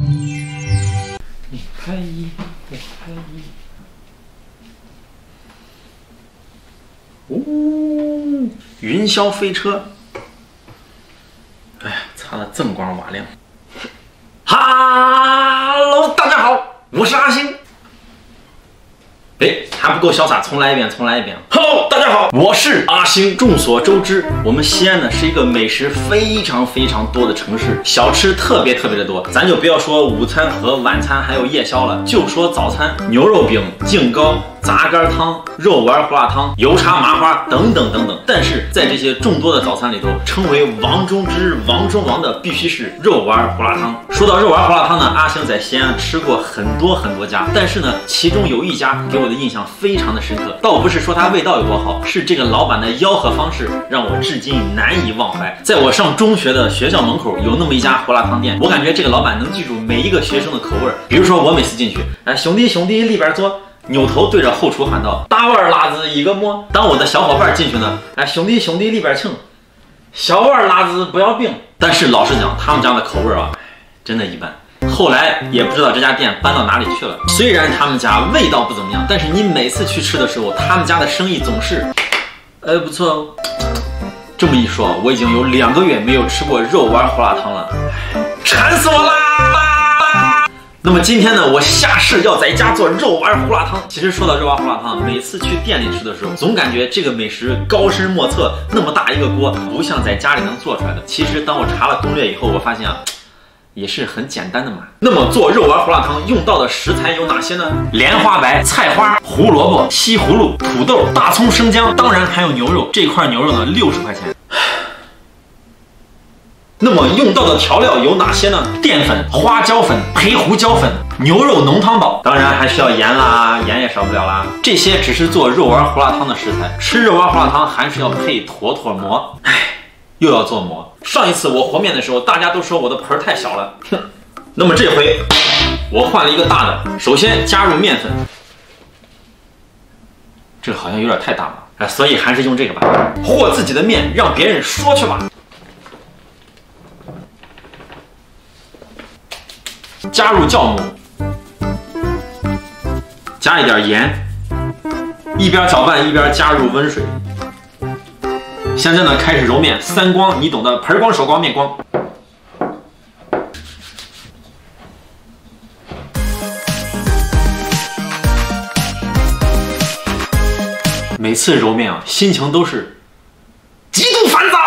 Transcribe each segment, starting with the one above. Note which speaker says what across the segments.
Speaker 1: 你拍一，我拍一。哦，云霄飞车。哎呀，擦得锃光瓦亮。Hello， 大家好，我是阿星。哎，还不够潇洒，重来一遍，重来一遍。Hello， 大家好，我是阿星。众所周知，我们西安呢是一个美食非常多的城市，小吃特别的多。咱就不要说午餐和晚餐，还有夜宵了，就说早餐，牛肉饼、净糕、杂干汤、肉丸胡辣汤、油茶麻花等等。但是在这些众多的早餐里头，称为王中之王中王的必须是肉丸胡辣汤。说到肉丸胡辣汤呢，阿星在西安吃过很多家，但是呢，其中有一家给我的印象非常的深刻。倒不是说它味道有多好，是这个老板的吆喝方式让我至今难以忘怀。在我上中学的学校门口有那么一家胡辣汤店，我感觉这个老板能记住每一个学生的口味。比如说我每次进去，哎，兄弟里边坐。扭头对着后厨喊道：“大碗辣子一个馍。”当我的小伙伴进去呢，哎，兄弟里边请，小碗辣子不要冰。但是老实讲，他们家的口味啊，真的一般。后来也不知道这家店搬到哪里去了。虽然他们家味道不怎么样，但是你每次去吃的时候，他们家的生意总是，不错哦。这么一说，我已经有2个月没有吃过肉丸胡辣汤了，馋死我啦！那么今天呢，我下誓要在家做肉丸胡辣汤。其实说到肉丸胡辣汤，每次去店里吃的时候，总感觉这个美食高深莫测，那么大一个锅，不像在家里能做出来的。其实当我查了攻略以后，我发现啊，也是很简单的嘛。那么做肉丸胡辣汤用到的食材有哪些呢？莲花白、菜花、胡萝卜、西葫芦、土豆、大葱、生姜，当然还有牛肉。这块牛肉呢，60块钱。那么用到的调料有哪些呢？淀粉、花椒粉、黑胡椒粉、牛肉浓汤宝，当然还需要盐啦，盐也少不了啦。这些只是做肉丸胡辣汤的食材，吃肉丸胡辣汤还是要配坨馍。唉，又要做馍。上一次我和面的时候，大家都说我的盆太小了，哼。那么这回我换了一个大的，首先加入面粉，这个好像有点太大了，哎，所以还是用这个吧。和自己的面，让别人说去吧。加入酵母，加一点盐，一边搅拌一边加入温水。现在呢，开始揉面，3光，你懂的，盆光、手光、面光。每次揉面啊，心情都是极度烦躁。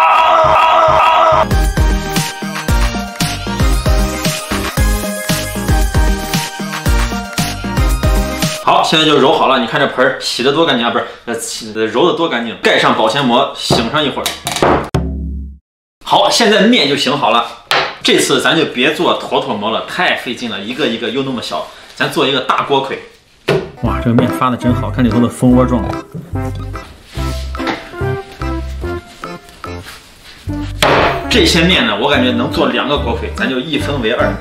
Speaker 1: 好，现在就揉好了。你看这盆洗得多干净啊，不是，揉得多干净。盖上保鲜膜，醒上一会儿。好，现在面就醒好了。这次咱就别做坨馍了，太费劲了，一个又那么小。咱做一个大锅盔。哇，这个面发的真好，看里头的蜂窝状。这些面呢，我感觉能做2个锅盔，咱就1分为2。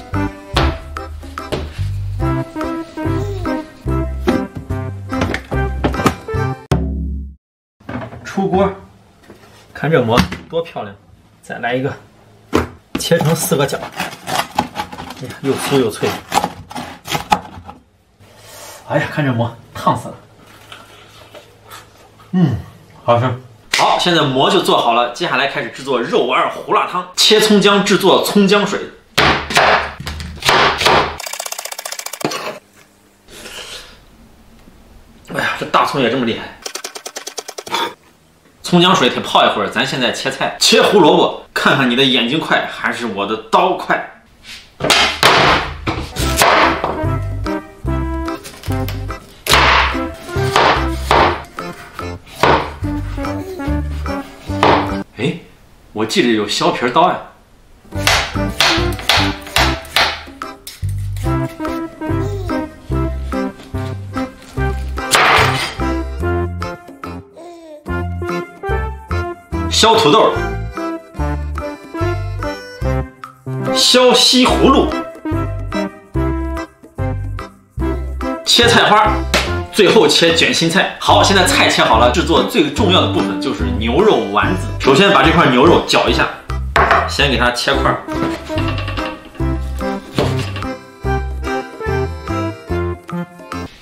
Speaker 1: 出锅，看这馍多漂亮！再来一个，切成4个角，哎呀，又酥又脆。哎呀，看这馍烫死了。好吃。好，现在馍就做好了，接下来开始制作肉丸胡辣汤。切葱姜，制作葱姜水。哎呀，这大葱也这么厉害。葱姜水得泡一会儿，咱现在切菜，切胡萝卜，看看你的眼睛快还是我的刀快。哎，我记得有削皮刀呀。削土豆，削西葫芦，切菜花，最后切卷心菜。好，现在菜切好了，制作最重要的部分就是牛肉丸子。首先把这块牛肉搅一下，先给它切块。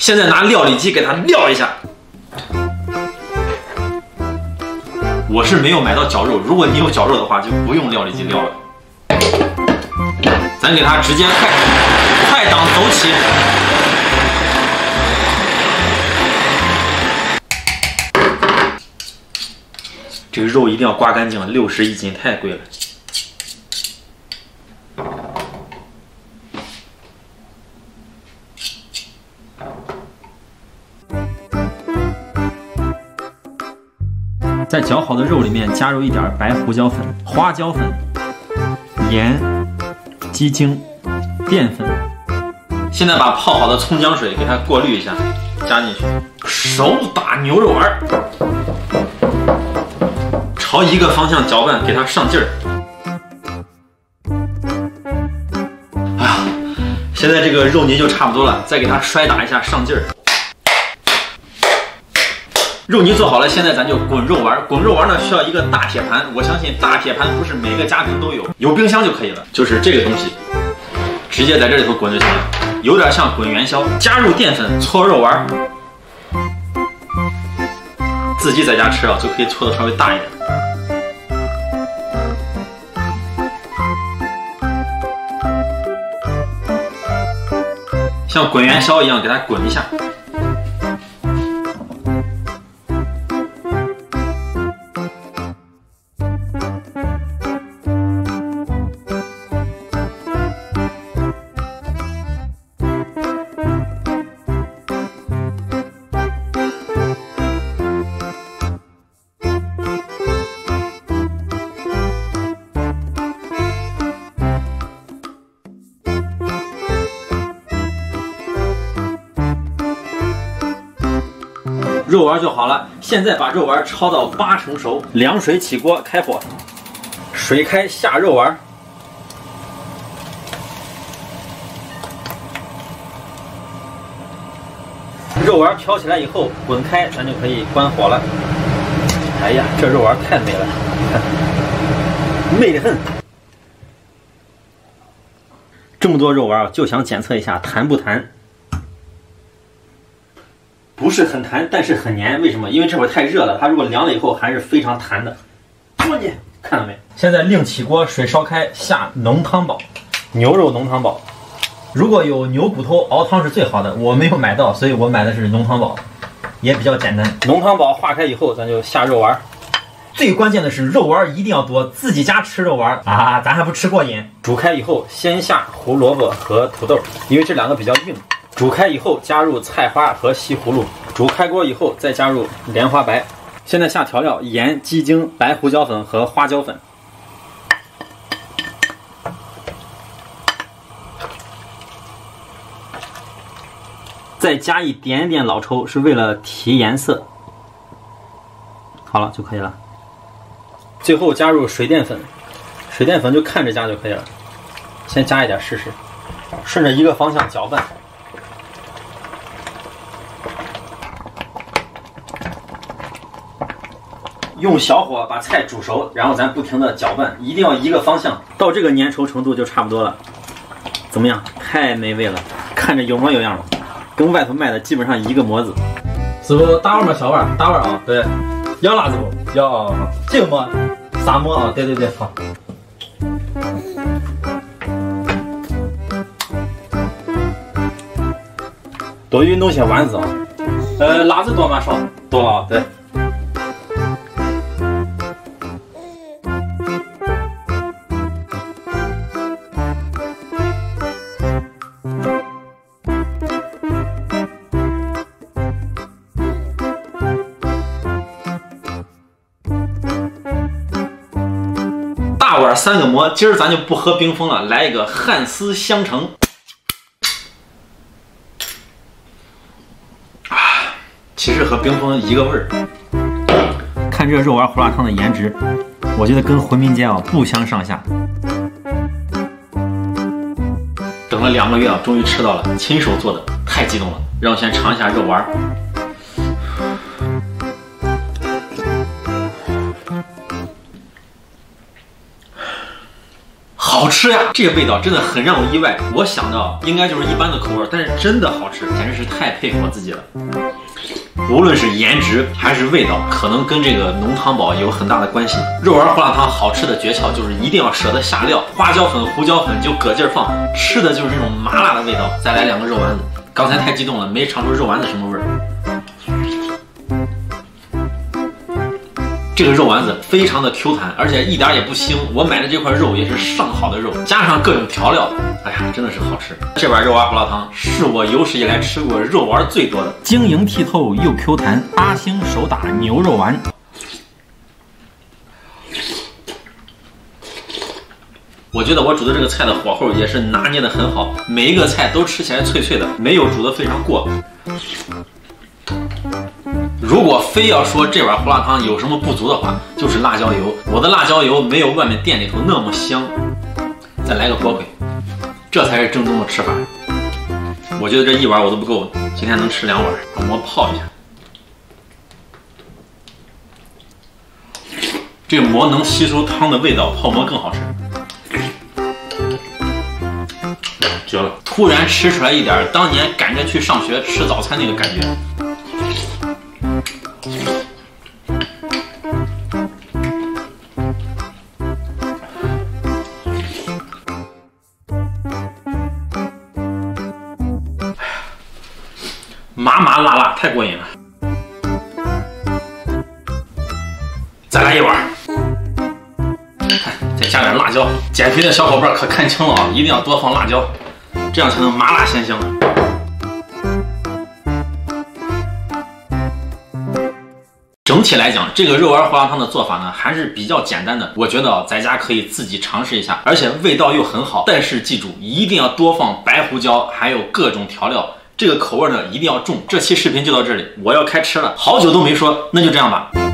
Speaker 1: 现在拿料理机给它料一下。我是没有买到绞肉，如果你有绞肉的话，就不用料理机料了。咱给它直接快档走起。这个肉一定要刮干净，60一斤太贵了。在搅好的肉里面加入一点白胡椒粉、花椒粉、盐、鸡精、淀粉。现在把泡好的葱姜水给它过滤一下，加进去。手打牛肉丸，朝一个方向搅拌，给它上劲儿。哎呀，现在这个肉泥就差不多了，再给它摔打一下，上劲儿。肉泥做好了，现在咱就滚肉丸。滚肉丸呢需要一个大铁盘，我相信大铁盘不是每个家庭都有，有冰箱就可以了。就是这个东西，直接在这里头滚就行了，有点像滚元宵。加入淀粉，搓肉丸。自己在家吃啊，就可以搓的稍微大一点。像滚元宵一样给它滚一下。肉丸就好了，现在把肉丸焯到8成熟，凉水起锅，开火，水开下肉丸，肉丸飘起来以后滚开，咱就可以关火了。哎呀，这肉丸太美了，看，美得很。这么多肉丸，就想检测一下弹不弹。不是很弹，但是很黏。为什么？因为这会儿太热了，它如果凉了以后还是非常弹的。说你看到没？现在另起锅，水烧开，下浓汤宝，牛肉浓汤宝。如果有牛骨头熬汤是最好的，我没有买到，所以我买的是浓汤宝，也比较简单。浓汤宝化开以后，咱就下肉丸。最关键的是肉丸一定要多，自己家吃肉丸啊，咱还不吃过瘾。煮开以后，先下胡萝卜和土豆，因为这两个比较硬。煮开以后加入菜花和西葫芦，煮开锅以后再加入莲花白。现在下调料：盐、鸡精、白胡椒粉和花椒粉。再加一点点老抽，是为了提颜色。好了就可以了。最后加入水淀粉，水淀粉就看着加就可以了。先加一点试试，顺着一个方向搅拌。用小火把菜煮熟，然后咱不停的搅拌，一定要一个方向。到这个粘稠程度就差不多了。怎么样？太美味了，看着有模有样的，跟外头卖的基本上一个模子。师傅，大碗吗？小碗？大碗啊。对。要辣子不？要啊。这个馍，啥馍啊？对对对，好。多运动些丸子啊。辣子多吗？少？多啊。对。大碗3个馍，今儿咱就不喝冰峰了，来一个汉丝香橙。其实和冰峰一个味儿。看这肉丸胡辣汤的颜值，我觉得跟回民街啊不相上下。等了2个月啊，终于吃到了，亲手做的，太激动了。让我先尝一下肉丸。好好吃呀！这个味道真的很让我意外。我想到应该就是一般的口味，但是真的好吃，简直是太佩服我自己了。无论是颜值还是味道，可能跟这个浓汤宝有很大的关系。肉丸胡辣汤好吃的诀窍就是一定要舍得下料，花椒粉、胡椒粉就搁劲儿放，吃的就是这种麻辣的味道。再来2个肉丸子，刚才太激动了，没尝出肉丸子什么味儿。这个肉丸子非常的 Q 弹，而且一点也不腥。我买的这块肉也是上好的肉，加上各种调料，哎呀，真的是好吃。这碗肉丸胡辣汤是我有史以来吃过肉丸最多的，晶莹剔透又 Q 弹。阿星手打牛肉丸，我觉得我煮的这个菜的火候也是拿捏的很好，每一个菜都吃起来脆脆的，没有煮得非常过。如果非要说这碗胡辣汤有什么不足的话，就是辣椒油。我的辣椒油没有外面店里头那么香。再来个锅盔，这才是正宗的吃法。我觉得这一碗我都不够，今天能吃2碗。把馍泡一下，这个馍能吸收汤的味道，泡馍更好吃。绝了！突然吃出来一点当年赶着去上学吃早餐那个感觉。麻麻辣辣，太过瘾了！再来一碗，再加点辣椒。减肥的小伙伴可看清了啊，一定要多放辣椒，这样才能麻辣鲜香。整体来讲，这个肉丸胡辣汤的做法呢，还是比较简单的。我觉得在家可以自己尝试一下，而且味道又很好。但是记住，一定要多放白胡椒，还有各种调料。这个口味呢，一定要重。这期视频就到这里，我要开吃了，好久都没说，那就这样吧。